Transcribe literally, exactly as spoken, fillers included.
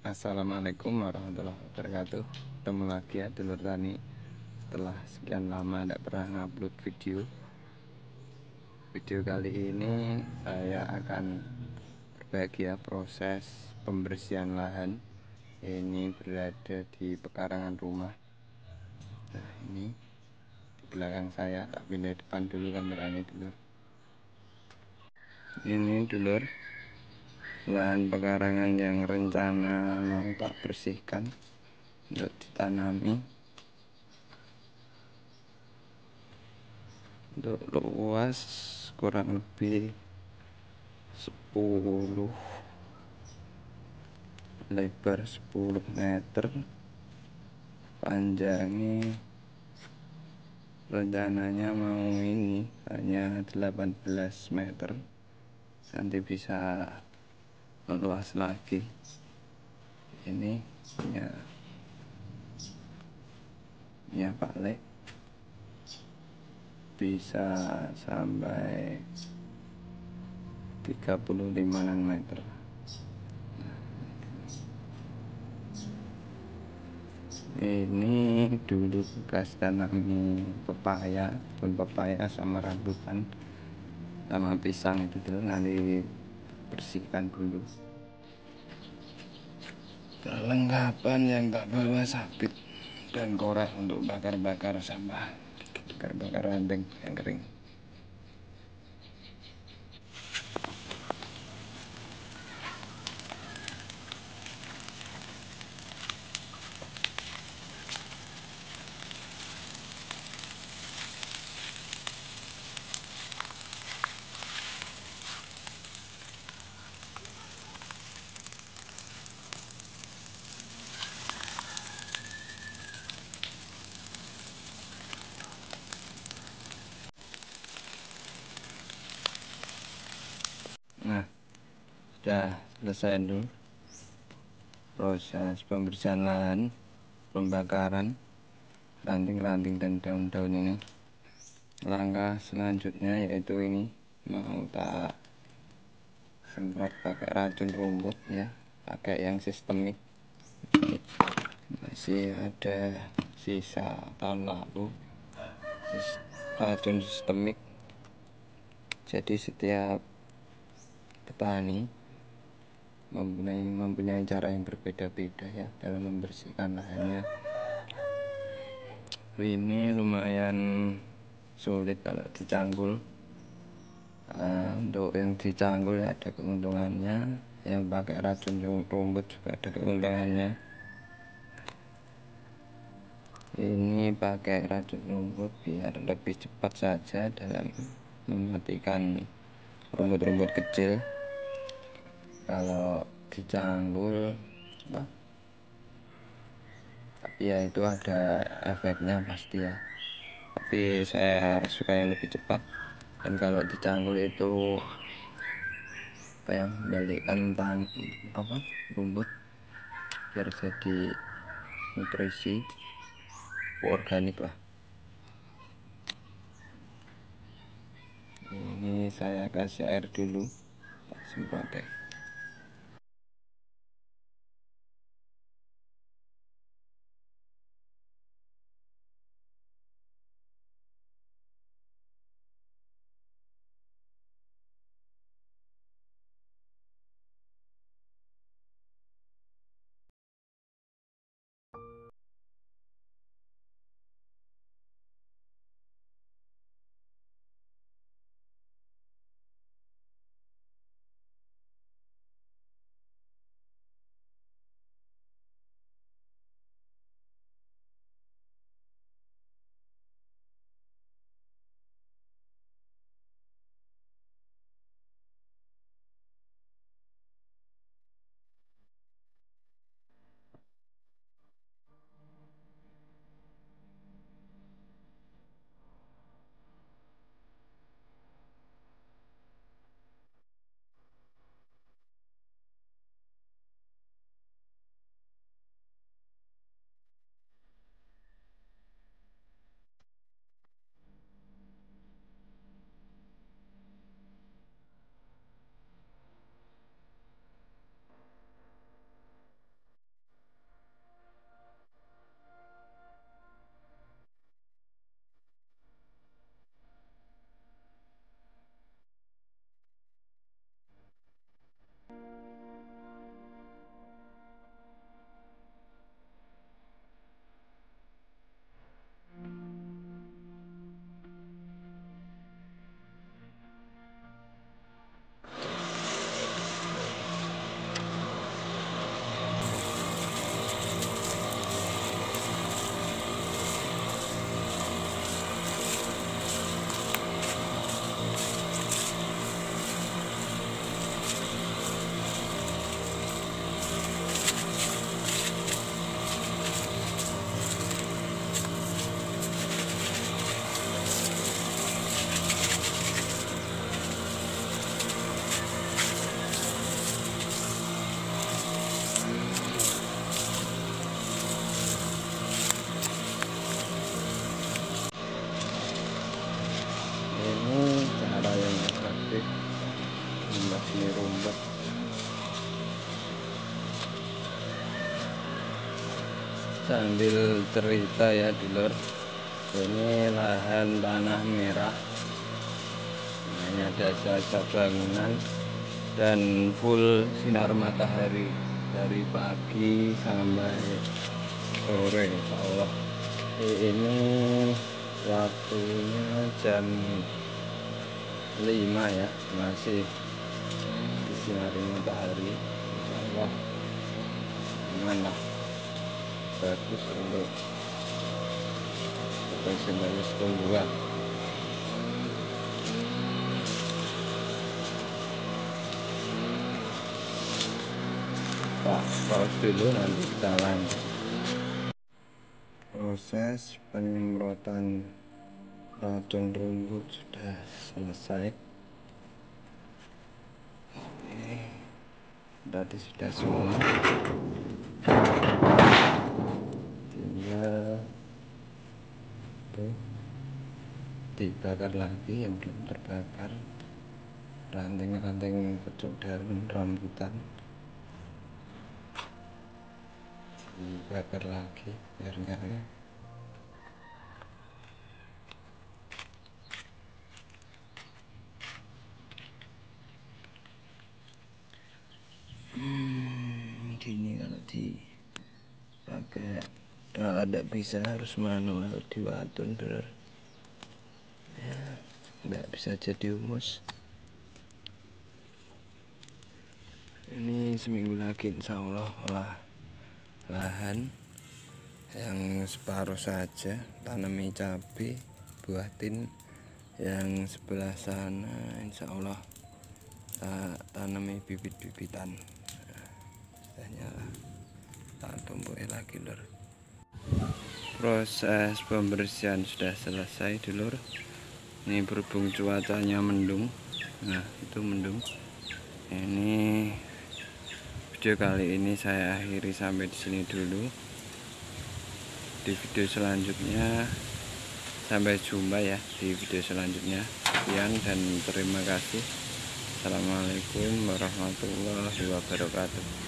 Assalamualaikum warahmatullahi wabarakatuh. Ketemu lagi ya dulur tani. Setelah sekian lama tidak pernah ngupload video. Video kali ini saya akan berbagi ya proses pembersihan lahan. Ini berada di pekarangan rumah. Nah, ini di belakang saya, tak pindah depan dulu kameranya dulur. Ini dulur, lahan pekarangan yang rencana mau tak bersihkan untuk ditanami. Untuk luas kurang lebih sepuluh, lebar sepuluh meter, panjangnya rencananya mau ini hanya delapan belas meter, nanti bisa meluas lagi. Ini punya punya Pak Lek, bisa sampai tiga puluh lima meter. Ini dulu bekas tanami pepaya, pun pepaya sama rambutan sama pisang itu dulu, nanti bersihkan dulu. Perlengkapan yang tak bawa sabit dan korek untuk bakar-bakar sampah, bakar-bakar ranting yang kering. Nah, sudah selesai dulu proses pembersihan lahan, pembakaran ranting-ranting dan daun-daun ini. Langkah selanjutnya yaitu ini mau tak semprot pakai racun rumput ya, pakai yang sistemik. Masih ada sisa tahun lalu racun sistemik, jadi setiap petani mempunyai mempunyai cara yang berbeda-beda ya dalam membersihkan lahannya. Ini lumayan sulit kalau dicanggul. Nah, untuk yang dicanggul ada keuntungannya, yang pakai racun rumput juga ada keuntungannya. Ini pakai racun rumput biar lebih cepat saja dalam mematikan rumput-rumput kecil. Kalau dicanggul apa? Tapi ya itu ada efeknya pasti ya. Tapi saya suka yang lebih cepat. Dan kalau dicanggul itu apa yang membalikkan tan apa rumput biar jadi nutrisi organik lah. Ini saya kasih air dulu, semprot deh. sambil cerita ya dulur. Ini lahan tanah merah, ini ada jasa bangunan dan full sinar matahari dari pagi sampai sore insya Allah. Ini waktunya jam lima ya, masih disinari matahari insya Allah. Gimana, bagus untuk fotosintesa tumbuhan. Pak, pause dulu, nanti kita lanjut. Proses penyemprotan racun rumput sudah selesai. Ini tadi sudah semua, tinggal tuh dibakar lagi yang belum terbakar, ranting-ranting pucuk daun rambutan dibakar lagi biar nyala. Hmm, gini kalau dipakai, kalau tidak bisa harus manual diwatun bener ya, nggak bisa jadi humus. Ini seminggu lagi insya Allah olah lahan yang separuh saja tanami cabai buah tin, yang sebelah sana insya Allah tak tanami bibit-bibitan. Nah, tak tumbuhi lagi lur. Proses pembersihan sudah selesai dulur. Ini berhubung cuacanya mendung, nah itu mendung. Ini video kali ini saya akhiri sampai di sini dulu. Di video selanjutnya sampai jumpa ya di video selanjutnya. Sekian dan terima kasih. Assalamualaikum warahmatullahi wabarakatuh.